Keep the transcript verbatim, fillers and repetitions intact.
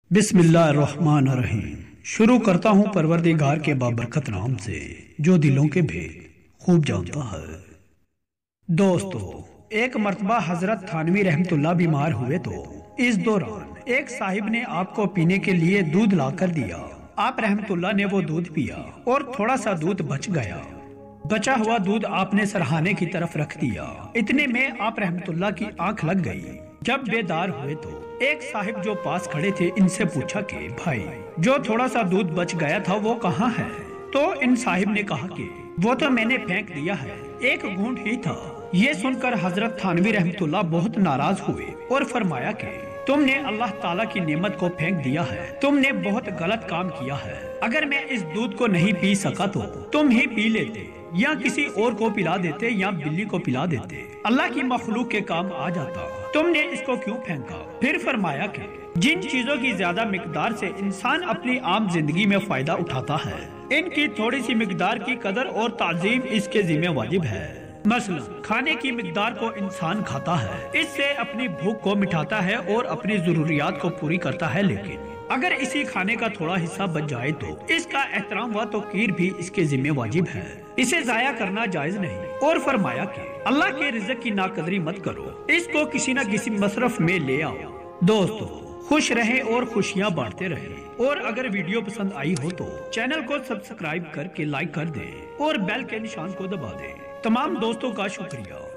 بسم اللہ الرحمن الرحیم۔ شروع کرتا ہوں پروردگار کے بابرکت نام سے جو دلوں کے بھید خوب جانتا ہے۔ دوستو، ایک مرتبہ حضرت تھانوی رحمت اللہ بیمار ہوئے تو اس دوران ایک صاحب نے آپ کو پینے کے لیے دودھ لا کر دیا۔ آپ رحمت اللہ نے وہ دودھ پیا اور تھوڑا سا دودھ بچ گیا۔ بچا ہوا دودھ آپ نے سرہانے کی طرف رکھ دیا۔ اتنے میں آپ رحمت اللہ کی آنکھ لگ گئی۔ جب بیدار ہوئے تو ایک صاحب جو پاس کھڑے تھے ان سے پوچھا کہ بھائی، جو تھوڑا سا دودھ بچ گیا تھا وہ کہاں ہے؟ تو ان صاحب نے کہا کہ وہ تو میں نے پھینک دیا ہے، ایک گھونٹ ہی تھا۔ یہ سن کر حضرت تھانوی رحمت اللہ بہت ناراض ہوئے اور فرمایا کہ تم نے اللہ تعالیٰ کی نعمت کو پھینک دیا ہے، تم نے بہت غلط کام کیا ہے۔ اگر میں اس دودھ کو نہیں پی سکا تو تم ہی پی لیتے، یا کسی اور کو پلا دیتے یا بلی کو پلا دیتے، اللہ کی مخلوق کے کام آ جاتا، تم نے اس کو کیوں پھینکا؟ پھر فرمایا کہ جن چیزوں کی زیادہ مقدار سے انسان اپنی عام زندگی میں فائدہ اٹھاتا ہے، ان کی تھوڑی سی مقدار کی قدر اور تعظیم اس کے ذمہ واجب ہے۔ مثلا کھانے کی مقدار کو انسان کھاتا ہے، اس سے اپنی بھوک کو مٹاتا ہے اور اپنی ضروریات کو پوری کرتا ہے، لیکن اگر اسی کھانے کا تھوڑا حصہ بچ جائے تو اس کا احترام و توقیر بھی اس کے ذمہ واجب ہے، اسے ضائع کرنا جائز نہیں۔ اور فرمایا کہ اللہ کے رزق کی ناقدری مت کرو، اس کو کسی نہ کسی مصرف میں لے آؤ۔ دوستو، خوش رہیں اور خوشیاں بانٹتے رہیں، اور اگر ویڈیو پسند آئی ہو تو چینل کو سبسکرائب کر کے لائک کر دیں اور بیل کے نشان کو دبا دیں۔ تمام دوستوں کا شکریہ۔